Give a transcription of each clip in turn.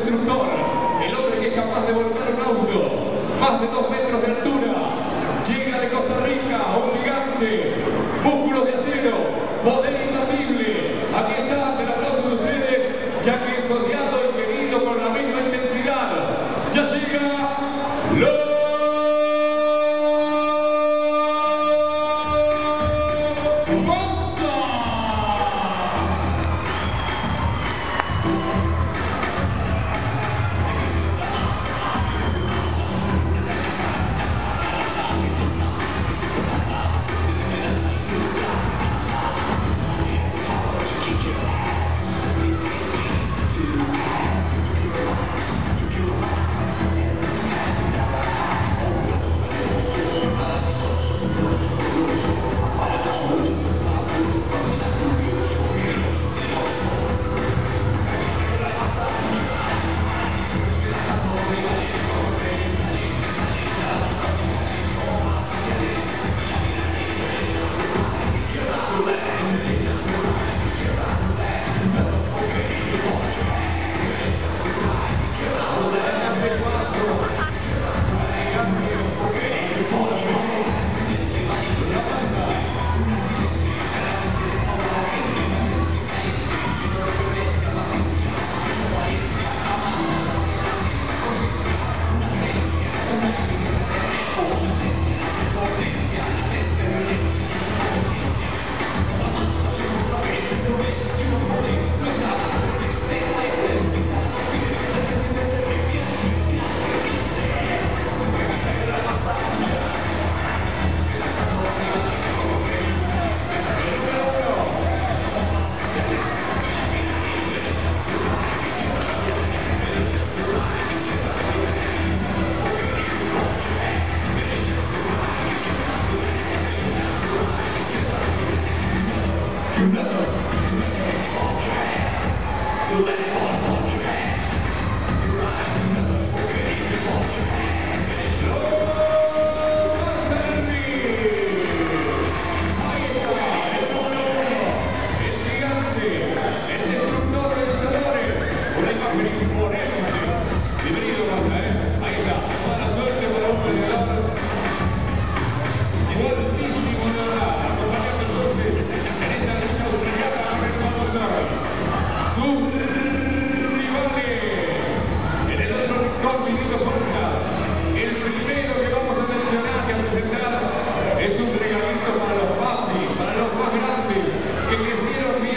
destructor, el hombre que es capaz de volcar un auto, más de 2 metros de altura, llega de Costa Rica, un gigante, músculos de acero, poder imbatible. Aquí está, el aplauso de ustedes, ya que es odiado y querido con la misma intensidad. Ya llega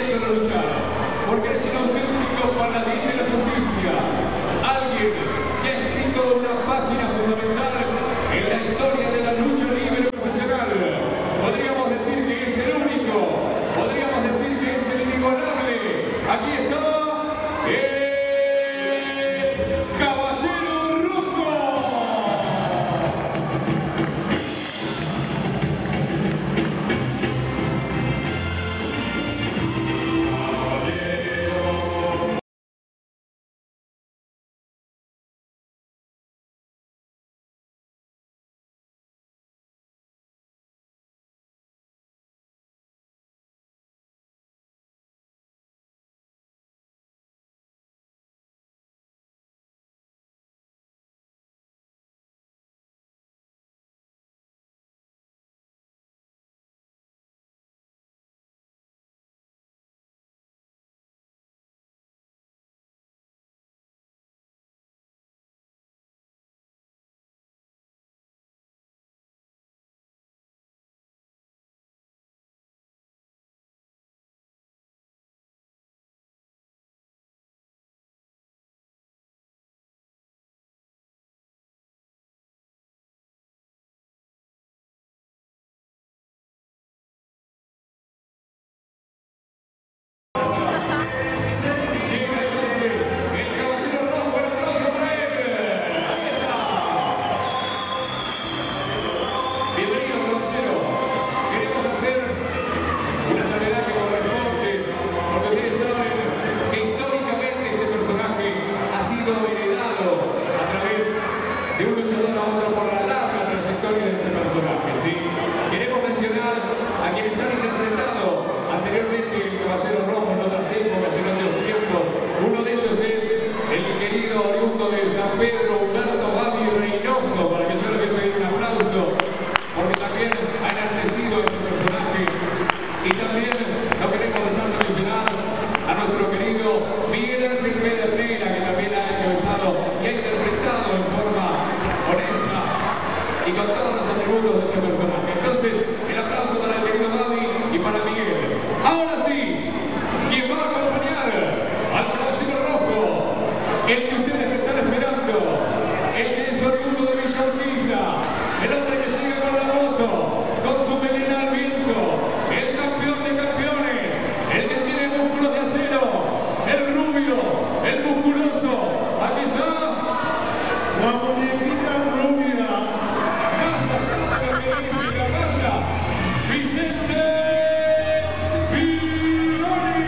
porque es un auténtico paladín de la justicia, alguien que oriundo de San Pedro, Humberto Babi Reynoso, para que yo le voy a pedir un aplauso, porque también ha enaltecido este personaje. Y también no queremos dejar de mencionar a nuestro querido Miguel Ángel Pedernera, que también ha encabezado y ha interpretado en forma honesta y con todos los atributos de este personaje. Entonces, el aplauso para el querido Babi y para Miguel. Ahora sí, quien va a acompañar al caballero rojo, el que ustedes están esperando, el que es oriundo de Villa Urquiza, el hombre que llega con la moto, con su melena al viento, el campeón de campeones, el que tiene músculos de acero, el rubio, el musculoso. Aquí está la muñequita rubia. Más allá de la magnífica casa, Vicente Vironi.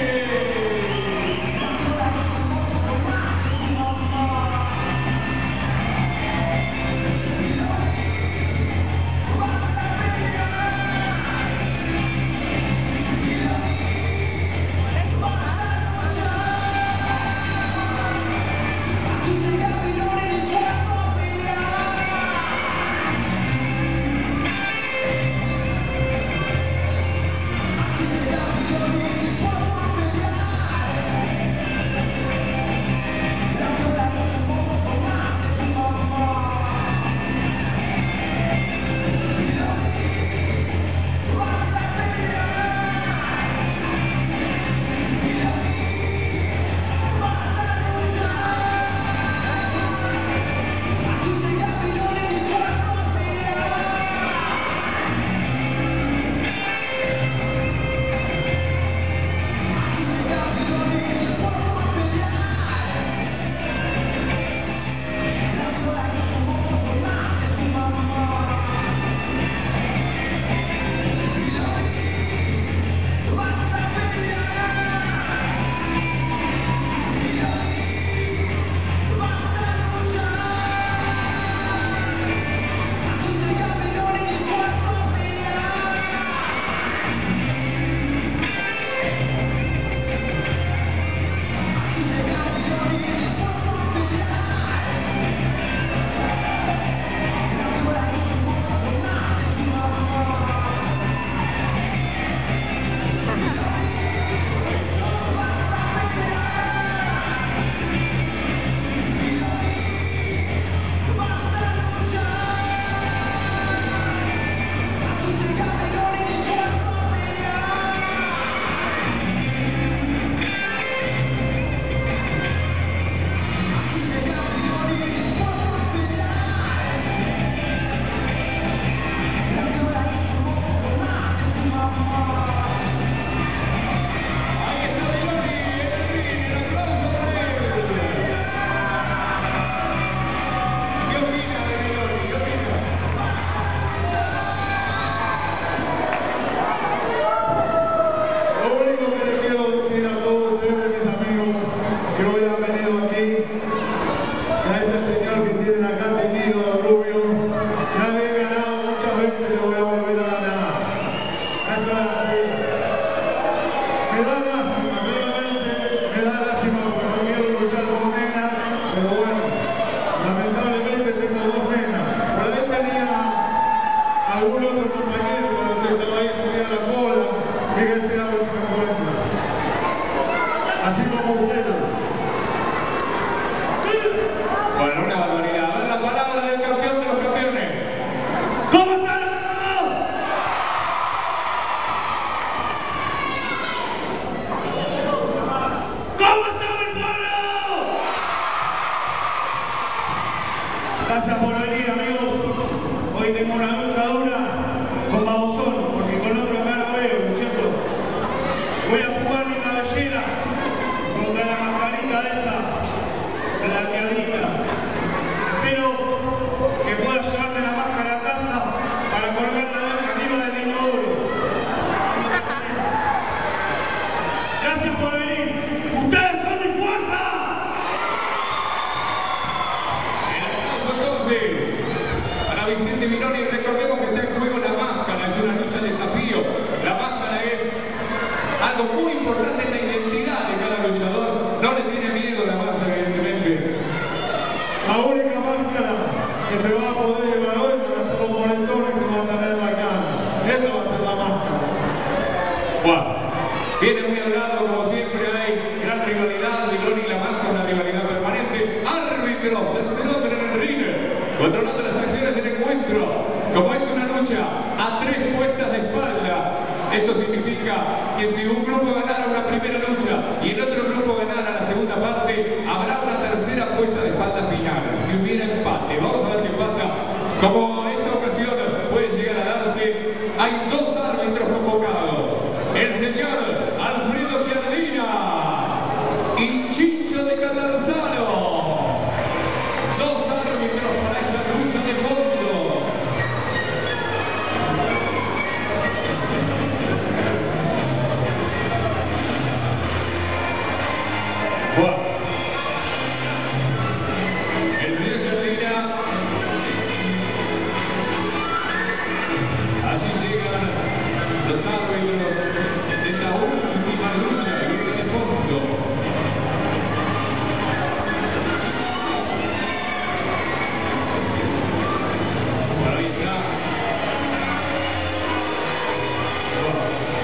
Bueno, una barbaridad. A ver la palabra del campeón de los campeones. ¿Cómo están? ¿Cómo está mi pueblo? Gracias por venir, amigos. Hoy tengo una lucha dura con Babosón, porque con otro acá no veo, ¿no es cierto? Voy a jugar mi cabellera contra la mascarita esa, blanqueadita. Espero que pueda llevarme la máscara a casa para colgarla arriba del inodoro. Gracias por venir. ¡Ustedes son mi fuerza! Entonces, para Vicente Vironi, recordemos que está en juego la máscara, es una lucha de desafío. La máscara es algo muy importante en la identidad de cada luchador. No le tiene miedo la máscara, evidentemente. que te va a poder llevar hoy para hacer los molentones que van a tener en la cana. Eso va a ser la máscara. Bueno, viene muy hablado, como siempre hay gran rivalidad, Viloni y La Masa, una rivalidad permanente. Árbitro, tercer hombre en el ring, controlando las acciones del encuentro. Como es una lucha a 3 puestas de espalda, esto significa que si un grupo ganara una primera lucha y el otro grupo ganara la segunda parte, habrá una tercera puesta de espalda final. Si hubiera empate, vamos a ver qué pasa. Como esa ocasión puede llegar a darse, hay 2 árbitros convocados. El señor Alfredo Giardina y Chicho de Catanzaro. 2 árbitros para esta lucha de fondo. Bueno, el señor Giardina, allí llegan los árbitros de esta última lucha de fondo. Por ahí está. Bueno.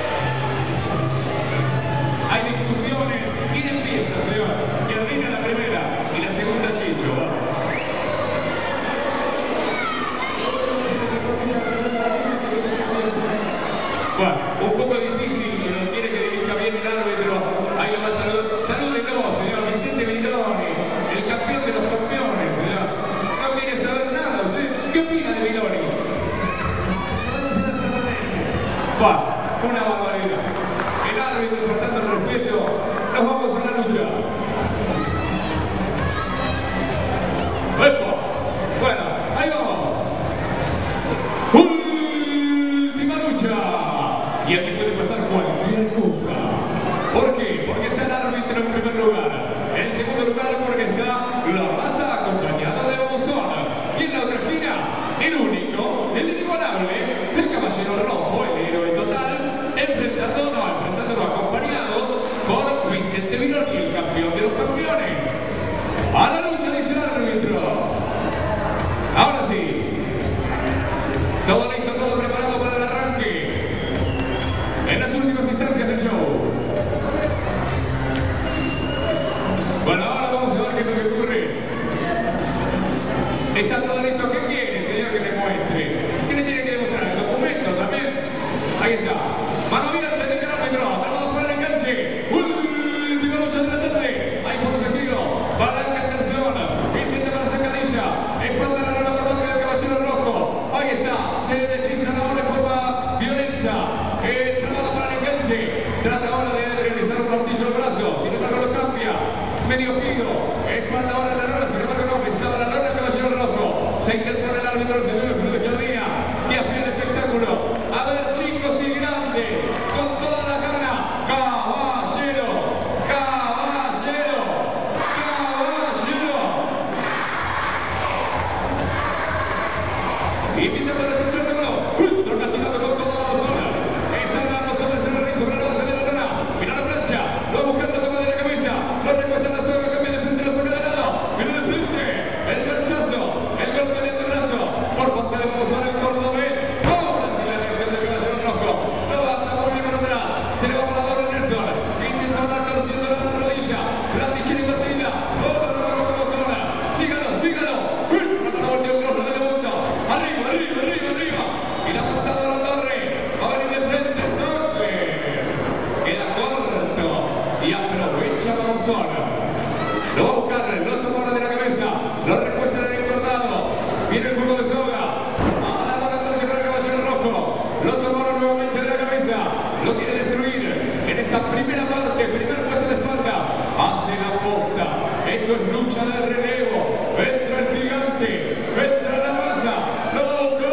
Hay discusiones. ¿Quién empieza, señor? Giardina la primera y la segunda Chicho. Bueno, un poco difícil, pero quiere que dirija bien el árbitro. Ahí lo va a saludar. Salúdenlo, señor Vicente Viloni, el campeón de los campeones, señor. No quiere saber nada. ¿Usted qué opina de Viloni? Bueno, una barbaridad. El árbitro tratando el respeto. Nos vamos a la lucha. ¡Epa! Bueno, ahí vamos. Última lucha. Y aquí puede pasar cualquier cosa. ¿Por qué? Porque está el árbitro en primer lugar. En segundo lugar, porque está La Masa acompañada de Babosón. Y en la otra esquina, el único, el inigualable, el caballero rojo, el héroe total, enfrentándolo acompañado por Vicente Viloni, el campeón de los campeones. A la lucha, dice el árbitro. Ahora sí. Todo listo, todo preparado para el arranque. En las últimas instancias del show. Bueno, ahora vamos a ver qué es lo que ocurre. Está todo listo. ¿Qué quiere, señor, que le muestre? ¿Qué le tiene que demostrar? ¿El documento también? Ahí está. Mano abierta del árbitro. Vamos por el enganche. Última lucha de la tarde. Hay forcejeo. Palanca en tensión. Intenta para sacadilla. Espalda a la lona por del caballero rojo. Ahí está. Se desliza la bola de forma violenta. Trabado para el enganche. Trata ahora de realizar un martillo al brazo. Sin embargo lo cambia. Medio giro. Espalda ahora a la lona. Sin embargo no pesaba la lona el caballero rojo. Se interpone el árbitro del señor Alfredo Giardina. Que afía el espectáculo. A ver, chicos y grandes. Con toda la gana. Caballero. Caballero. Caballero. Invitando a la destrucción de uno. Ultra castigado con toda la zona. Están dando sobre el ring, sobre la base de la lona. Mira la plancha. Lo va buscando, toma de la cabeza. Lo recuesta en la zona, cambia de frente, lo saca de lado. Mira de frente. El marchazo. El golpe de brazo. Por parte de Babosón, el cordobés. Ahora sí la reacción del caballero rojo. Lo va a volver con atrás. Se le va por la barra Nelson. Intenta andar torciendo la rodilla. La tijera invertida. Ahora lo va con Babosón. Sígalo, sígalo. La volteó un cross, la de vuelta. Arriba, arriba, arriba, arriba. Y la puntada de la torre. Va a venir de frente. Toque. Queda corto. Y aprovecha Babosón. Lo va a buscar. Lo toma ahora de la cabeza. Lo recuesta en el engordado. Viene el juego de soga. Ahora lo entonces para el caballero rojo. Lo tomaron nuevamente de la cabeza. Lo quiere destruir. En esta primera parte, primer puesta de espalda. Hace la posta. Esto es lucha de relevo. Entra el gigante. Entra la masa. ¡Lo busca!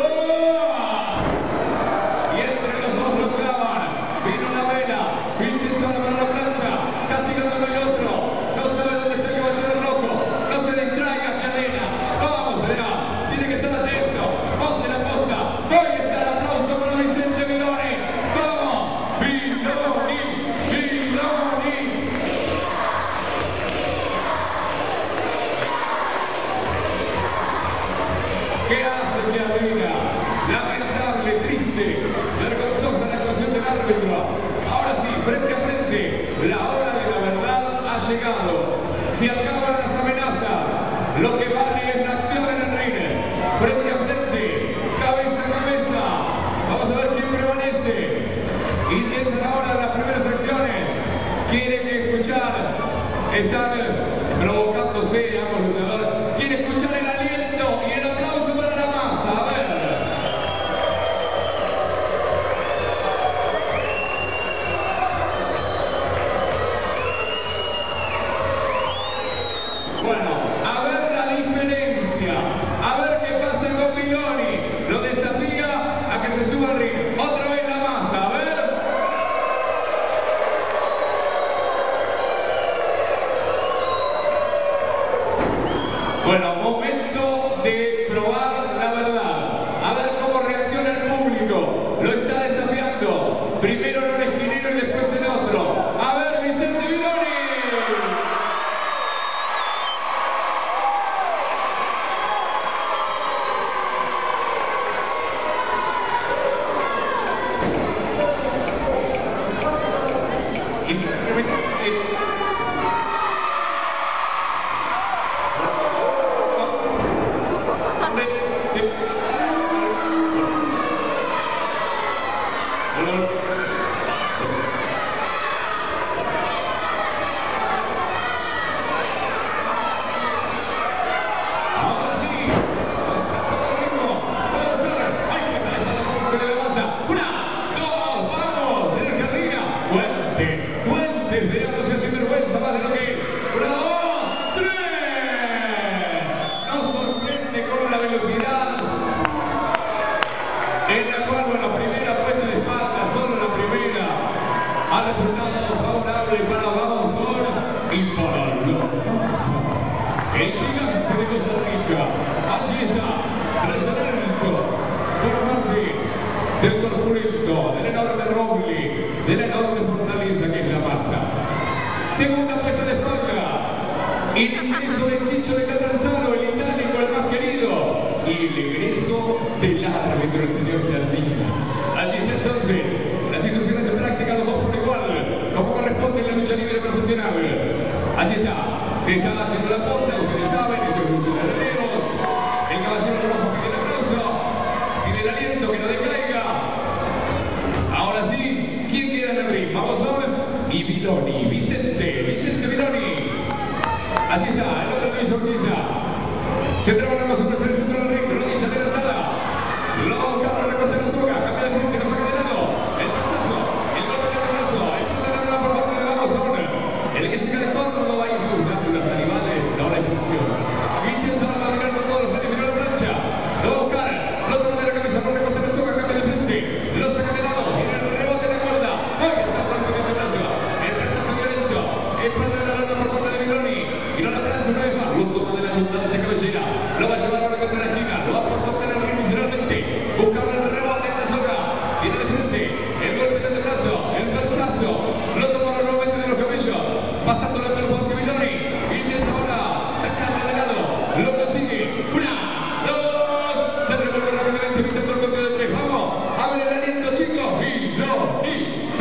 Y entre los dos lo clavan. Vino la vela. Intentando para la plancha. Castigándolo el otro. No sabe dónde está el caballero rojo. No se distraiga, cadena. Vamos allá. Tiene que estar atento. Hace la posta. Ahí está el aplauso para Vicente Viloni. ¡Vamos! ¡Viloni! ¡Viloni! llegado. Se acaban las amenazas. Lo que vale es la acción en el ring. Frente a frente, cabeza a cabeza. Vamos a ver quién prevalece. Y entran ahora las primeras acciones. Quieren escuchar. Están provocándose ambos luchadores. Quieren escuchar el aliento y el aplauso para la masa. A ver. Bueno, a ver la diferencia, a ver qué pasa con Miloni, lo desafía a que se suba al ring, otra vez la masa, a ver. Bueno, momento de probar la verdad, a ver cómo reacciona el público, lo está desafiando, primero en un esquinero y después en otro, a ver Vicente Miloni. En la cual, bueno, primera puesta de espalda, solo la primera, ha resultado favorable para Babosón y para Lorenzo, el gigante de Costa Rica. Allí está, resolento, por parte del corpulento, del enorme roble, de la enorme fortaleza que es la masa. Segunda puesta de espalda, el ingreso de Chicho de Catanzaro, el itálico, el más querido, y el egreso del árbitro, el señor Jardín. Allí está entonces las instrucciones de práctica, los dos por igual, como corresponde en la lucha libre profesional. Allí está, se está haciendo la punta, ustedes saben, esto es lucha de relevos. El caballero rojo pide el aplauso, pide el aliento que no decaiga. Ahora sí, ¿quién queda en el ring? Vamos a ver. Y Miloni, Vicente Miloni. Allí está, el otro Luis Ortiza. Se traba la masa para el centro del ring, rodilla levantada. Lo carro recorta la soga, cambia de frente, lo saca de lado. El rechazo, el golpe de brazo, el punto de la por parte de Babosón. El que llega de Córdoba y sus glándulas salivales, ahora hay función. Intenta dominar con todos los frentes de la plancha. Lo va a buscar, lo toma de la cabeza por recorta la soga, cambia de frente. Lo saca de lado, tiene el rebote de la cuerda. ¡Ay! Está golpe de brazo. El rechazo violento. Espalda de la lata por parte de Miloni. Y no la plancha una vez más. Lo toma de la puntada de cabellera. Lo va a llevar ahora contra la esquina. Lo va a portar en el ring miserablemente. Buscando el rebote de la soga. Viene de frente. El golpe de brazo. El rechazo. Lo toma nuevamente de los cabellos. Pasándole por el bote Miloni. Intenta ahora sacarle de lado. Lo consigue. Una, dos. Se revuelve rápidamente. Intenta el golpe de tres. Vamos. Abre el aliento, chicos. Miloni.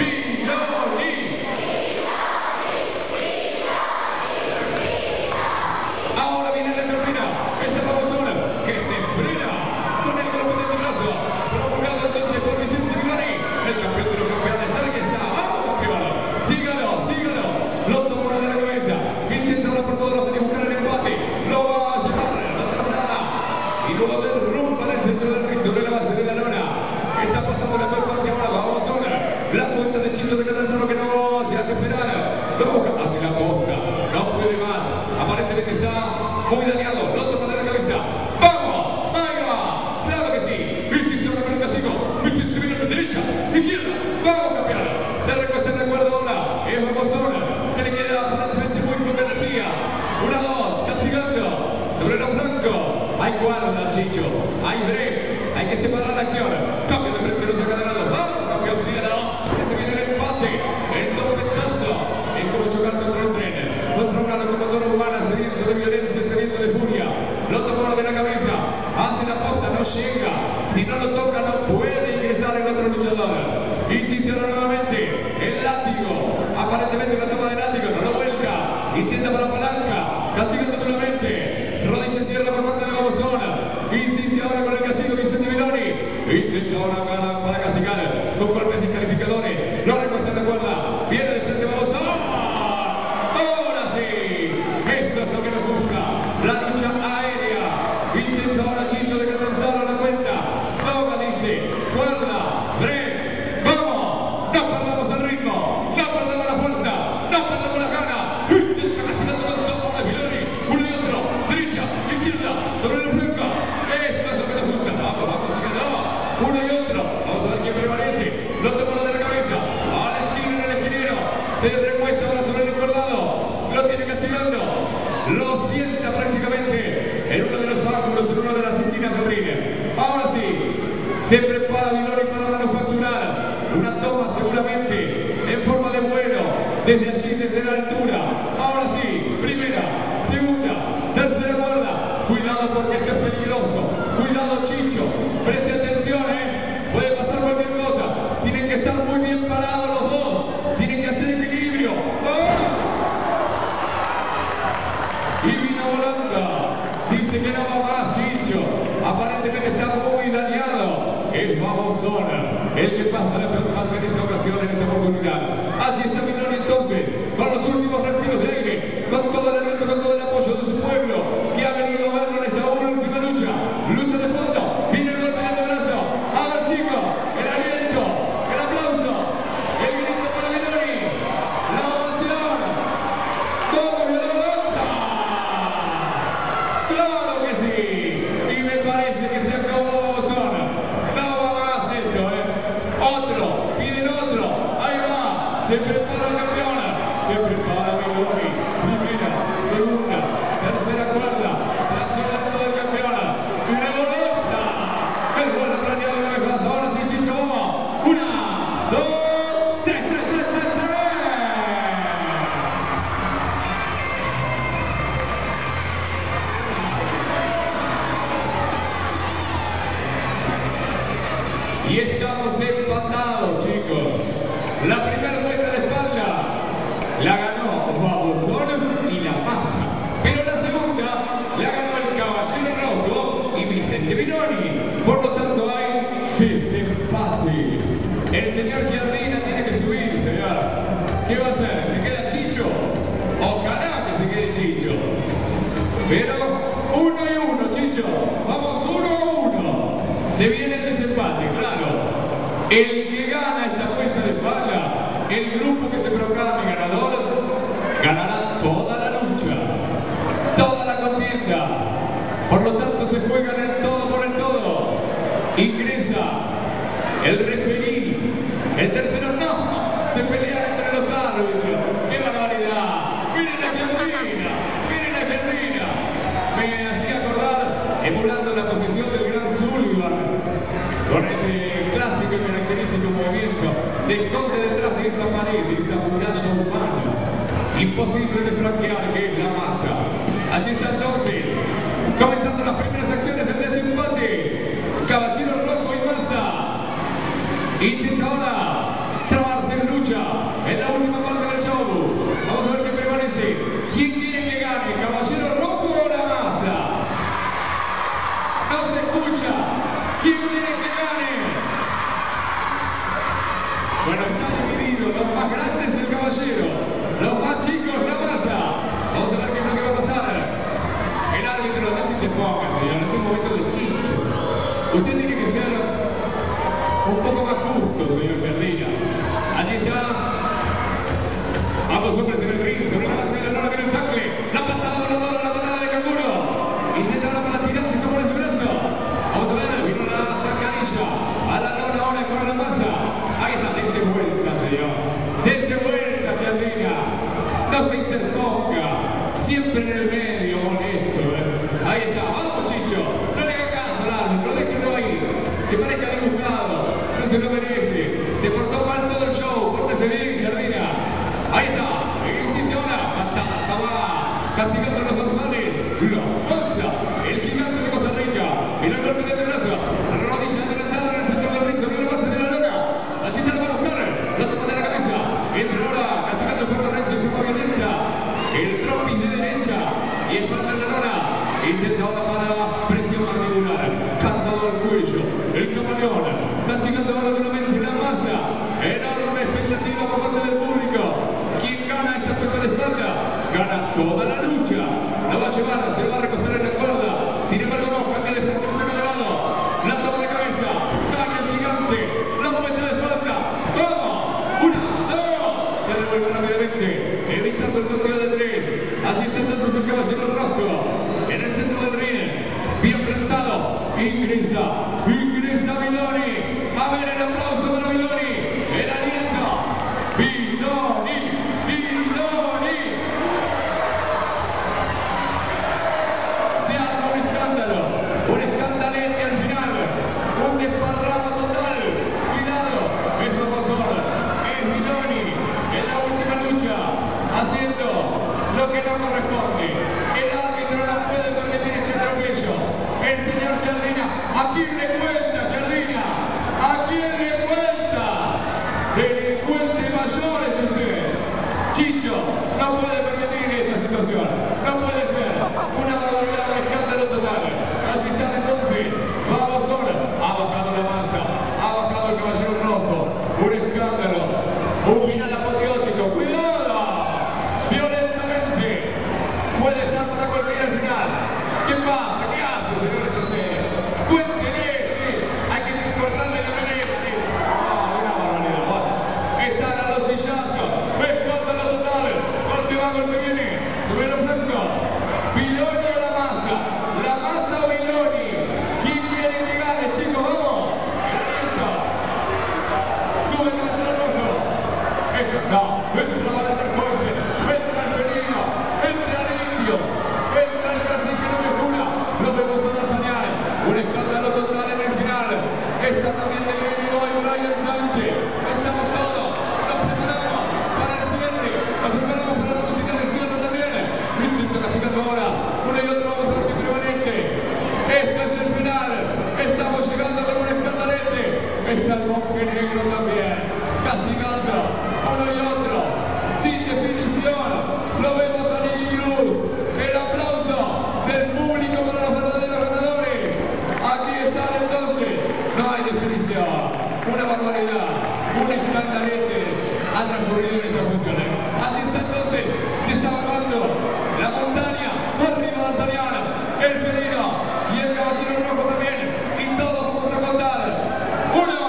Ahora viene la turbina. Esta Babosón que se frena con el golpe de brazo. Provocado entonces por Vicente Miloni. El campeón de los campeones. Aquí está. ¡Vamos, campeón! Sígalo. Lo tomó de la cabeza. Intenta ahora por todos los medios buscar el empate. Lo va a llevar. No traslada. Y luego derrumba en el centro del ring sobre la base de la lona. Está pasando la cuerpa hacia ahora. Babosón. La cuenta de Chicho de Catanzaro que no se hace esperar. Lo busca hacia la posta. No puede más. Aparentemente está muy dañado. Lo toma de la cabeza. ¡Vamos! ¡Ahí va! ¡Claro que sí! Vicente ahora con el castigo. Vicente viene de derecha, izquierda. ¡Vamos, campeón! Se recuesta en la cuerda ahora. Es Babosón que le queda aparentemente muy poca energía. Una, dos. Castigando. Sobre los flancos. Hay guarda, Chicho. Hay break. Hay que separar la acción. Cambio de frente, lo saca de lado. ¡Vamos, campeón! ¡Sígalo! Se viene el empate. El tormentazo. Es como chocar contra un tren. Contra una locomotora humana sediento de violencia, sediento de furia. Lo toma de la cabeza. Hace la posta, no llega. Si no lo toca, no puede ingresar el otro luchador. Insiste nuevamente. El látigo. Aparentemente una toma de látigo. No lo vuelca. Intenta intenta para palanca, castigando nuevamente, rodilla en tierra por parte de Babosón, insiste ahora con el castigo Vicente Viloni, intenta ahora para castigar, con golpes descalificadores, no recuesta de cuerda, viene de frente Babosón, ahora sí, eso es lo que nos gusta, la lucha aérea, intenta ahora Chicho de Catanzaro a la cuenta, Soga dice, cuerda, break, vamos, no perdamos el ritmo, no perdamos la fuerza, no perdamos la gana, intenta castigando con todo de Viloni, uno y otro, derecha, izquierda, sobre la flanca, esto es lo que nos gusta, vamos, se quedó, uno y otro, vamos a ver quién prevalece, lo toma de la cabeza, a la esquina en el esquinero, se recuesta ahora sobre el encordado, lo tiene castigando, lo sienta prácticamente en uno de los ángulos, en una de las esquinas de Brine. Ahora sí, se prepara Viloni para manufacturar una toma seguramente en forma de vuelo, desde allí, desde la altura. Ahora sí, primera, segunda, tercera cuerda. Cuidado porque esto es peligroso. Cuidado Chicho, preste atención, puede pasar cualquier cosa. Tienen que estar muy bien parados los dos. Tienen que hacer equilibrio. ¡Oh! Y vino Volanda, dice que no va más Chicho, aparentemente está muy dañado, es Babosón el que pasa la pelota en esta ocasión, en esta oportunidad. Allí está Viloni entonces, con los últimos respiros de aire, con todo el aliento, con todo el apoyo de su pueblo, que ha venido a verlo en esta última lucha de fondo, viene el golpe de brazo, a ver chicos, el aliento, el aplauso, el grito para Viloni, la ovación, todo Viloni. ¡Claro que sí! Y me parece que se acabó Babosón. No va más esto, Otro, piden otro. Ahí va. Se prepara el campeón. Se prepara Viloni. Primera, segunda, tercera cuerda. Trasladando del campeón. Y una volta. El vuelo planeado una vez más. Ahora sí, Chicho, vamos. Una, dos, tres. Y estamos empatados, chicos. La primera vuelta de espalda la ganó Babosón y La Masa. Pero la segunda la ganó el Caballero Rojo y Vicente Viloni. Por lo tanto hay desempate. El señor Giardina tiene que subir, señor. ¿Qué va a hacer? ¿Se queda Chicho? Ojalá que se quede Chicho. Pero 1 y 1, Chicho. Vamos 1 a 1. Se viene el desempate, claro. El que gana esta puesta de espalda, el grupo que se proclame ganador, ganará toda la lucha, toda la contienda. Por lo tanto, se juegan el todo por el todo. Ingresa el referí, el tercero no, se pelean entre los árbitros. ¡Qué barbaridad! ¡Miren la Argentina! ¡Miren la Argentina! Me hacía acordar, emulando la posición del gran Sullivan, con ese clásico y característico movimiento, se esconde detrás de esa pared, de esa muralla humana, imposible de franquear, que es La Masa. Allí está entonces, comenzando las primeras acciones del desempate, Caballero Rojo y Masa. Intenta ahora trabarse en lucha, en la última parte del show. Vamos a ver qué prevalece. ¿Quién quiere que gane, Caballero Rojo o La Masa? No se escucha. ¿Quién quiere que gane? Bueno, está dividido. Los más grandes el Caballero, los más chicos La Masa. Vamos a ver qué es lo que va a pasar. El árbitro, no se te ponga, señor, es un momento de Chicho. Usted tiene que ser un poco más justo, señor Giardina. Allí está. Ambos hombres en el ring, sobre la base de la viene el tackle. La patada voladora, la patada de canguro. Intenta la para tirar, se toma el brazo. Vamos a ver, vino la zancadilla. A la lona ahora con La Masa. Ahí está, dése vuelta, señor. Dése vuelta, Giardina. No se interponga. Siempre en el medio, honesto. Ahí está, vamos, Chicho. No le haga caso al árbitro, déjenlo ahí. Que parezca dibujado. No se lo merece. Se portó mal todo el show. Pórtese bien, Giardina. Ahí está. Insiste ahora. Patada, Sabá. Castigando a los dorsales. La Masa. El gigante de Costa Rica. Mira el golpe de brazo. Rodilla adelantada en el centro del ring sobre la base de la lona. Allí está la va a buscar. La toma de la cabeza. Entra ahora. Castigando el fuerte resto de forma violenta. El dropping de derecha y espalda en la lona. Intenta ahora para presión mandibular, cantado al cuello, el camaleón, castigando ahora nuevamente la masa. Enorme expectativa por parte del público. ¿Quién gana esta puesta de espalda? Gana toda la lucha. La va a llevar, se va a recostar en la cuerda. Sin embargo, no, cambia de frente, se de lado. La toma de cabeza, cae el gigante, la momenta de espalda. ¡Vamos! ¡Una, dos! Se devuelve rápidamente, evitando el conteo de tres. Allí está entonces el caballero rojo. En el centro del ring, bien plantado. Ingresa Miloni. A ver el aplauso para Miloni. El aliento. Miloni. Se arma un escandalete al final. Un desparramo total. Cuidado. Es Babosón. Es Miloni. En la última lucha. Haciendo lo que no corresponde. El árbitro no puede permitir este atropello. El señor Jardina. ¿A quién le cuenta, Jardina? ¿A quién le cuenta? Delincuente mayor es usted. Chicho no puede permitir esta situación. No puede ser. Una barbaridad, un escándalo total. Así está entonces. Vamos ahora. Ha bajado la masa. Ha bajado el caballero rojo. Un escándalo. Un final apoteótico. ¡Cuidado! Violentamente. Puede estar para cualquier final. ¿Qué pasa? ¿Qué hace, señores? Cuéntenle. Hay que cortarle la pelea. Una barbaridad. Están a los sillazos. Escándalo total. Golpe va, golpe viene. Sube los flancos. Miloni o la masa. La masa o Miloni. ¿Quién quiere que gane, chicos? Vamos. Sube el caballero rojo. No. Entra para el coche. Entra el felino. Entra el indio. Entra el Brasil que no me cura. Lo vemos a D'Artagnan. Un escándalo total en el final. Está también de Guerrero y Brian Sánchez. Estamos todos. Nos preparamos para el siguiente. Nos preparamos para la música de cierre también. Intento castigando ahora. Uno y otro vamos a ver que prevalece. Este es el final. Estamos llegando con un escandalete. Está el monje negro también. Castigando. Uno y otro. Sin definición. Lo vemos a Nicky Cruz. El aplauso del público para los verdaderos ganadores. Aquí están entonces. No hay definición. Una barbaridad. Un escandalete ha transcurrido en estas funciones. Así está entonces. Se está bajando la montaña. Arriba D'Artagnan. El felino. Y el caballero rojo también. Y todos vamos a contar. 1, 2, 3.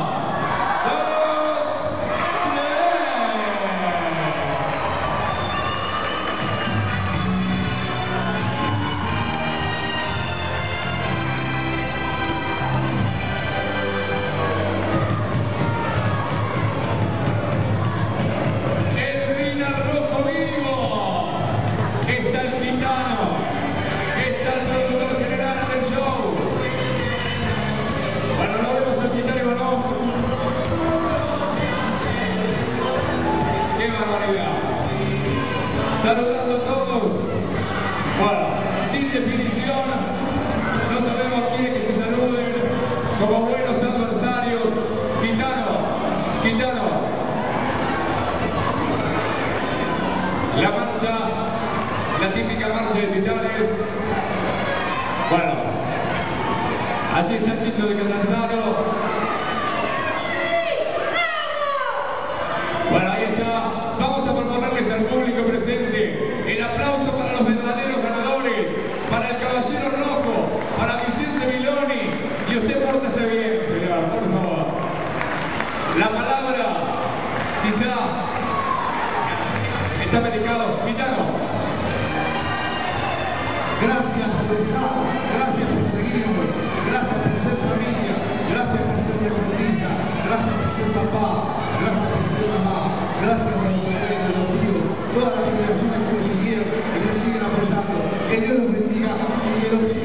Saludando a todos. Bueno, sin definición, no sabemos quiénes que se saluden como buenos adversarios. Quintano. La marcha, la típica marcha de titanes. Bueno, allí está Chicho de Catanzaro. Bueno, ahí está. Vamos a proponerles al público presente el aplauso para los verdaderos ganadores, para el caballero rojo, para Vicente Miloni. Y usted pórtese bien, señor, por favor. La palabra, quizá, está medicado. Quintano. Gracias por estar, gracias por seguirme, gracias por ser familia, gracias por ser deportista, gracias por ser papá, gracias por ser mamá, gracias a los abuelos, los tíos, todas las generaciones que nos siguieron y nos siguen apoyando. Que Dios los bendiga y que los chicos